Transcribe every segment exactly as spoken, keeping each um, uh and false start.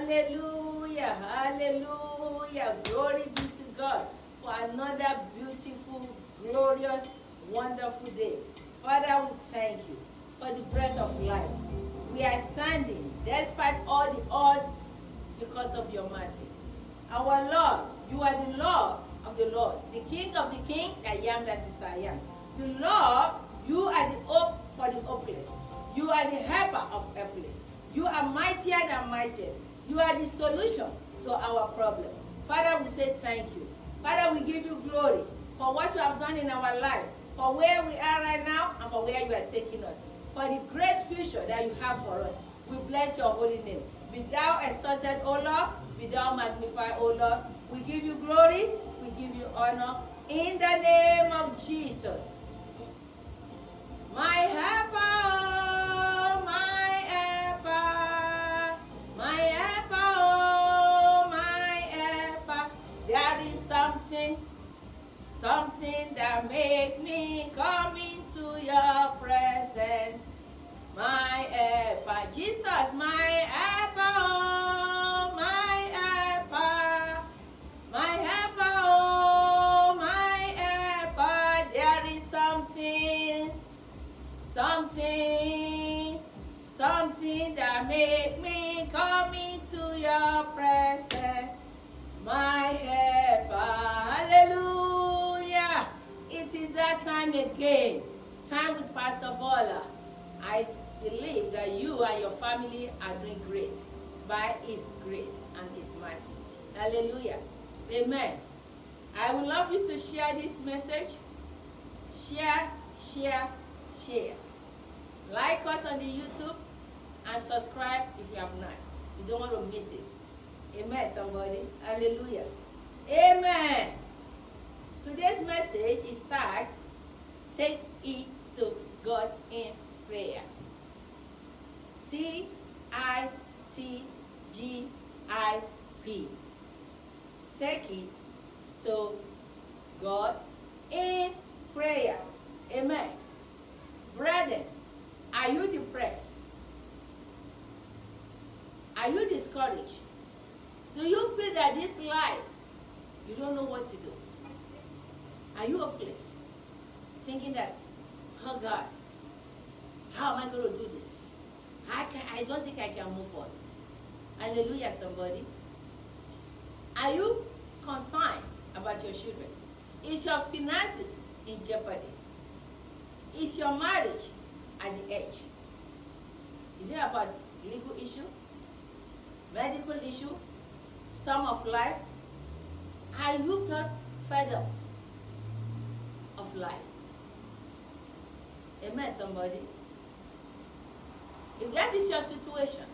Hallelujah. Hallelujah. Glory be to God for another beautiful, glorious, wonderful day. Father, we thank you for the breath of life. We are standing despite all the odds because of your mercy. Our Lord, you are the Lord of the Lords, the King of the King, I am that is I am. The Lord, you are the hope for the hopeless. You are the helper of helpless. You are mightier than mightiest. You are the solution to our problem. Father, we say thank you. Father, we give you glory for what you have done in our life, for where we are right now, and for where you are taking us, for the great future that you have for us. We bless your holy name. Be thou exalted, O Lord. Be thou magnified, O Lord. We give you glory. We give you honor. In the name of Jesus. My helper, oh, my helper. My helper, oh, my helper. There is something, something that make me come into your presence. My helper, Jesus, my helper, oh, my helper, my helper, oh, my helper. There is something, something, something that make me come into your presence. My helper, hallelujah. It is that time again, time with Pastor Bola. I believe that you and your family are doing great by His grace and His mercy. Hallelujah. Amen. I would love you to share this message. Share, share, share. Like us on the YouTube and subscribe if you have not. You don't want to miss it. Amen, somebody. Hallelujah. Amen. Today's message is tagged, Take It to God in Prayer. T I T G I P. Take it to God in prayer. Amen. Brethren, are you depressed? Are you discouraged? Do you feel that this life, you don't know what to do? Are you hopeless? Thinking that, oh God, how am I going to do this? I, can, I don't think I can move on. Hallelujah, somebody. Are you concerned about your children? Is your finances in jeopardy? Is your marriage at the edge? Is it about legal issue? Medical issue? Storm of life? Are you just fed up of life? Amen, somebody. If that is your situation,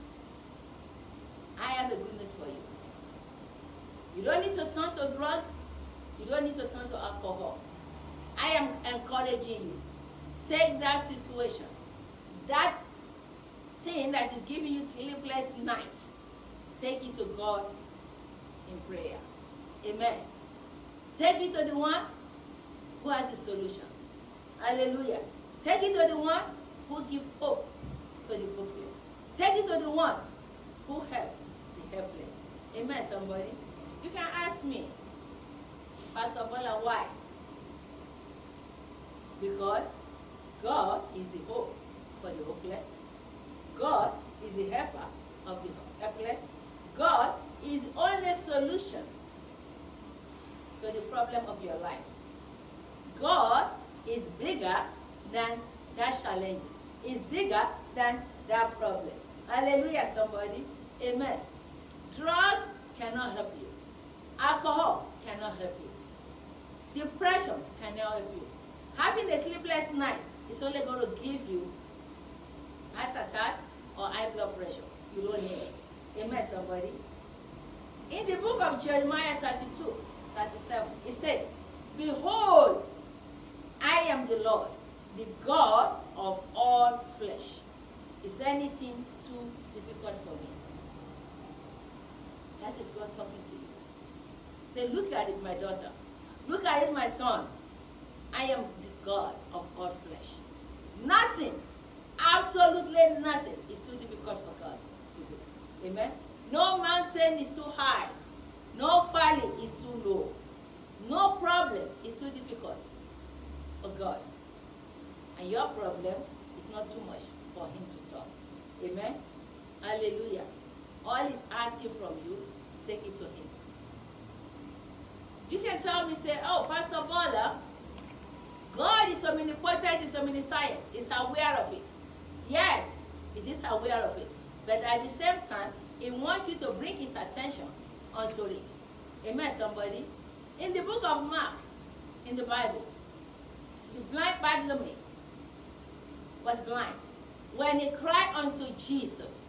I have a good news for you. You don't need to turn to drug. You don't need to turn to alcohol. I am encouraging you. Take that situation, that thing that is giving you sleepless nights, take it to God in prayer. Amen. Take it to the one who has the solution. Hallelujah. Take it to the one who gives hope to the hopeless. Take it to the one who helps the helpless. Amen, somebody. You can ask me, Pastor Bola, why? Because God is the hope for the hopeless. God is the helper of the helpless. God is the only solution to the problem of your life. God is bigger than that challenge. Is bigger than that problem. Hallelujah, somebody. Amen. Drug cannot help you. Alcohol cannot help you. Depression cannot help you. Having a sleepless night is only going to give you heart attack or high blood pressure. You don't need it. Amen, somebody. In the book of Jeremiah thirty-two, thirty-seven, it says, Behold, I am the Lord, the God of all flesh. Is anything too difficult for me? That is God talking to you. Say, look at it, my daughter. Look at it, my son. I am the God of all flesh. Nothing, absolutely nothing is too difficult for God to do. Amen? No mountain is too high. No valley is too low. No problem is too difficult for God. And your problem is not too much for him to solve. Amen? Hallelujah. All he's asking from you, take it to him. You can tell me, say, oh, Pastor Bola, God is omnipotent, is omniscient, is aware of it. Yes, it is aware of it. But at the same time, he wants you to bring his attention onto it. Amen, somebody? In the book of Mark, in the Bible, the blind Bartimaeus was blind. When he cried unto Jesus,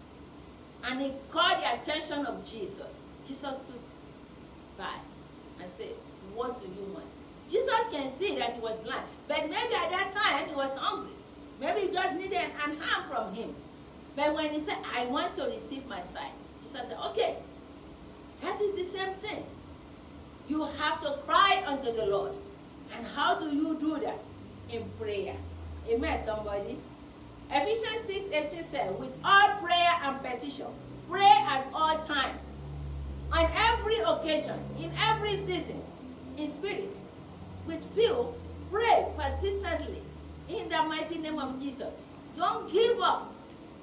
and he called the attention of Jesus, Jesus stood by and said, what do you want? Jesus can see that he was blind, but maybe at that time he was hungry. Maybe he just needed an hand from him. But when he said, I want to receive my sight, Jesus said, okay, that is the same thing. You have to cry unto the Lord. And how do you do that? In prayer. Amen, somebody? Ephesians six eighteen says, with all prayer and petition, pray at all times, on every occasion, in every season, in spirit, with few, pray persistently, in the mighty name of Jesus. Don't give up.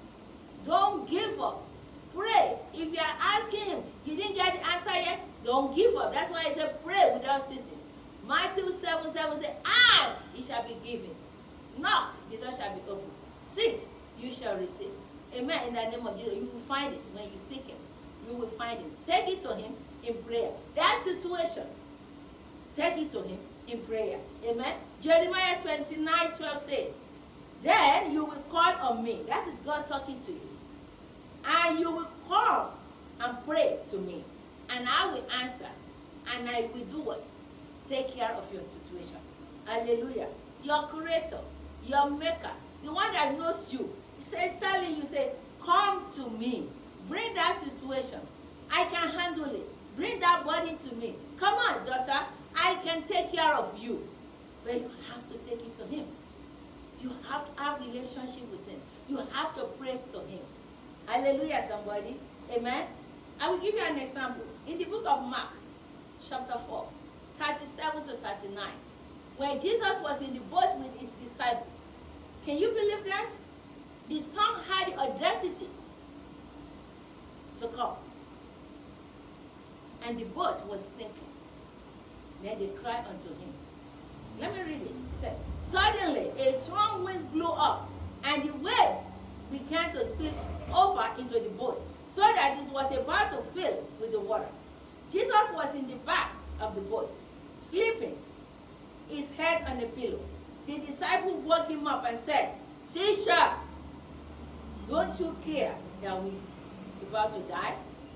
Don't give up. Pray. If you are asking him, you didn't get the answer yet, don't give up. That's why he said, pray without ceasing. Matthew seven seven says, ask, it shall be given. Knock, the door shall be opened. Seek, you shall receive. Amen. In the name of Jesus, you will find it when you seek him. You will find him. Take it to him in prayer. That situation, take it to him in prayer. Amen. Jeremiah twenty-nine twelve says, then you will call on me. That is God talking to you. And you will come and pray to me. And I will answer. And I will do what? Take care of your situation. Hallelujah. Your creator, your maker, the one that knows you. He says, Sally, you say, come to me. Bring that situation. I can handle it. Bring that body to me. Come on, daughter. I can take care of you. But you have to take it to him. You have to have a relationship with him. You have to pray to him. Hallelujah, somebody. Amen. I will give you an example. In the book of Mark, chapter four, thirty-seven to thirty-nine, when Jesus was in the boat with his disciples, can you believe that? The storm had the audacity to come. And the boat was sinking. Then they cried unto him. Let me read it. It said, suddenly a strong wind blew up, and the waves began to spill over into the boat, so that it was about to fill with the water. Jesus was in the back of the boat, sleeping, his head on a pillow. The disciple woke him up and said, Teacher, don't you care that we're about to die?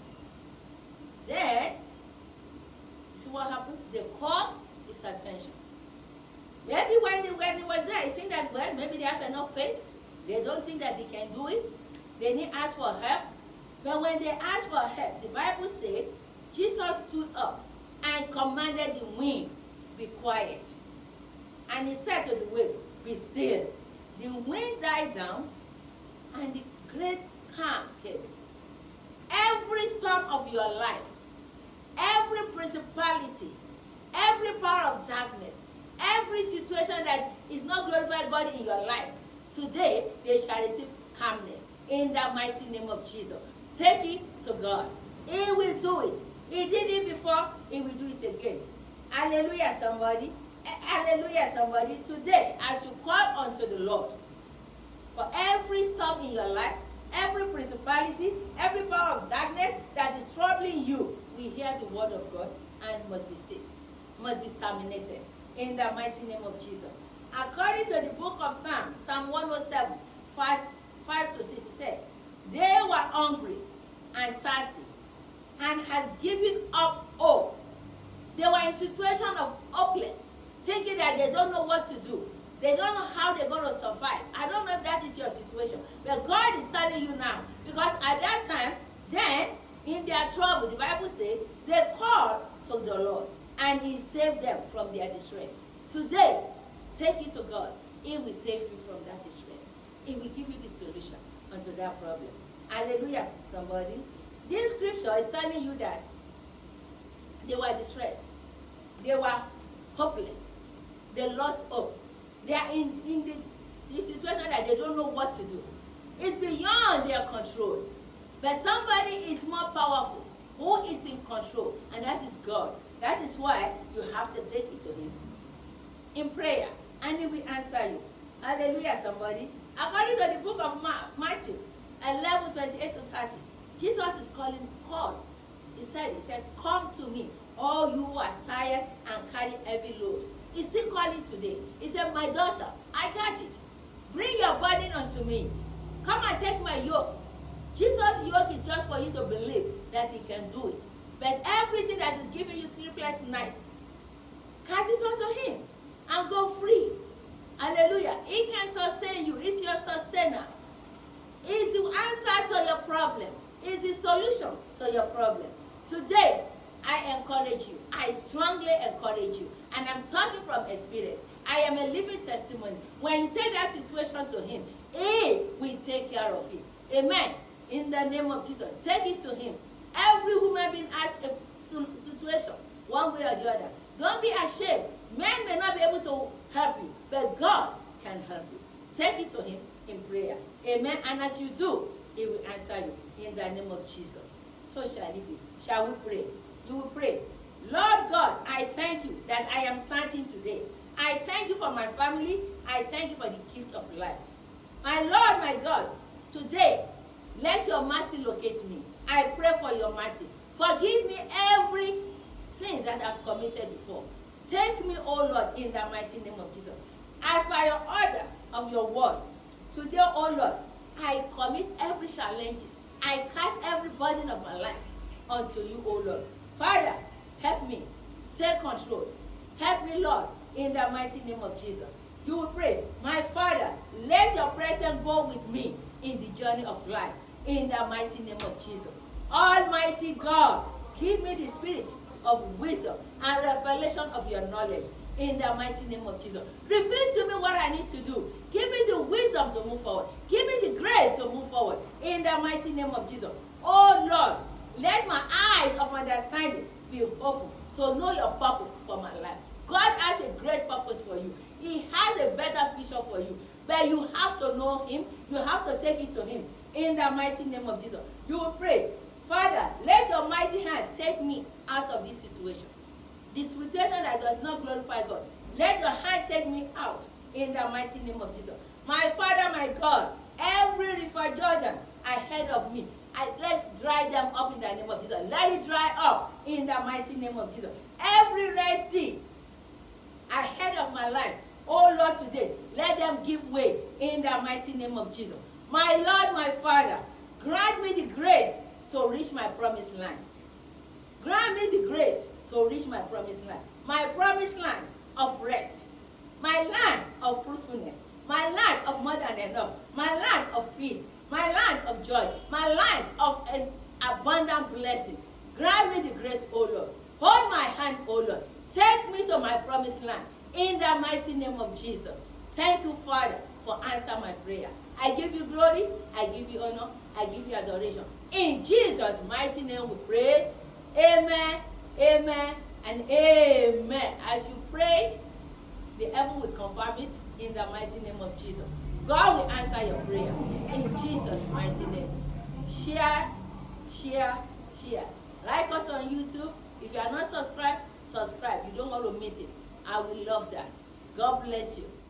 Then, you see what happened? They called his attention. Maybe when he, when he was there, he think that, well, maybe they have enough faith. They don't think that he can do it. They need to ask for help. But when they asked for help, the Bible says, Jesus stood up and commanded the wind, be quiet. And he said to the wave, be still. The wind died down, and the great calm came. Every storm of your life, every principality, every power of darkness, every situation that is not glorifying God in your life, today they shall receive calmness in the mighty name of Jesus. Take it to God. He will do it. He did it before, he will do it again. Hallelujah, somebody. Hallelujah, somebody. Today, as you call unto the Lord, for every storm in your life, every principality, every power of darkness that is troubling you, we hear the word of God and must be ceased, must be terminated in the mighty name of Jesus. According to the book of Psalms, Psalm one oh seven, verse five to six, it said, they were hungry and thirsty and had given up hope. They were in a situation of hopeless, thinking that they don't know what to do. They don't know how they're going to survive. I don't know if that is your situation. But God is telling you now. Because at that time, then, in their trouble, the Bible says, they called to the Lord. And he saved them from their distress. Today, take it to God. He will save you from that distress. He will give you the solution unto that problem. Hallelujah, somebody. This scripture is telling you that they were distressed. They were hopeless. They lost hope. They are in, in the, the situation that they don't know what to do. It's beyond their control. But somebody is more powerful, who is in control, and that is God. That is why you have to take it to him in prayer, and he will answer you. Hallelujah, somebody. According to the book of Matthew eleven, twenty-eight to thirty, Jesus is calling, call. He said, he said, come to me, all you who are tired and carry heavy load. He's still calling today. He said, my daughter, I got it. Bring your burden unto me. Come and take my yoke. Jesus' yoke is just for you to believe that he can do it. But everything that is giving you sleepless night, cast it unto him and go free. Hallelujah. He can sustain you. He's your sustainer. He's the answer to your problem. He's the solution to your problem. Today, I encourage you. I strongly encourage you. And I'm talking from experience. I am a living testimony. When you take that situation to him, he will take care of it. Amen. In the name of Jesus, take it to him. Every human being has a situation, one way or the other. Don't be ashamed. Men may not be able to help you, but God can help you. Take it to him in prayer. Amen. And as you do, he will answer you in the name of Jesus. So shall it be. Shall we pray? You will pray. Lord God, I thank you that I am starting today. I thank you for my family. I thank you for the gift of life. My Lord, my God, today, let your mercy locate me. I pray for your mercy. Forgive me every sin that I've committed before. Take me, O Lord, in the mighty name of Jesus. As by your order of your word, today, O Lord, I commit every challenges. I cast every burden of my life unto you, O Lord. Father, help me. Take control. Help me, Lord, in the mighty name of Jesus. You will pray, my Father, let your presence go with me in the journey of life, in the mighty name of Jesus. Almighty God, give me the spirit of wisdom and revelation of your knowledge, in the mighty name of Jesus. Reveal to me what I need to do. Give me the wisdom to move forward. Give me the grace to move forward, in the mighty name of Jesus. Oh Lord, let my eyes of understanding be open to know your purpose for my life. God has a great purpose for you. He has a better future for you. But you have to know him. You have to take it to him, in the mighty name of Jesus. You will pray, Father, let your mighty hand take me out of this situation. This situation that does not glorify God. Let your hand take me out, in the mighty name of Jesus. My Father, my God, every river Jordan ahead of me, I let dry them up in the name of Jesus. Let it dry up in the mighty name of Jesus. Every Red Sea ahead of my life, oh Lord, today, let them give way in the mighty name of Jesus. My Lord, my Father, grant me the grace to reach my promised land. Grant me the grace to reach my promised land. My promised land of rest. My land of fruitfulness. My land of more than enough. My land of peace. My land of joy. My land of an abundant blessing. Grant me the grace, O Lord. Hold my hand, O Lord. Take me to my promised land, in the mighty name of Jesus. Thank you, Father, for answering my prayer. I give you glory, I give you honor, I give you adoration. In Jesus' mighty name we pray. Amen, amen, and amen. As you prayed, the heaven will confirm it in the mighty name of Jesus. God will answer your prayer in Jesus' mighty name. Share, share, share. Like us on YouTube. If you are not subscribed, subscribe. You don't want to miss it. I will love that. God bless you.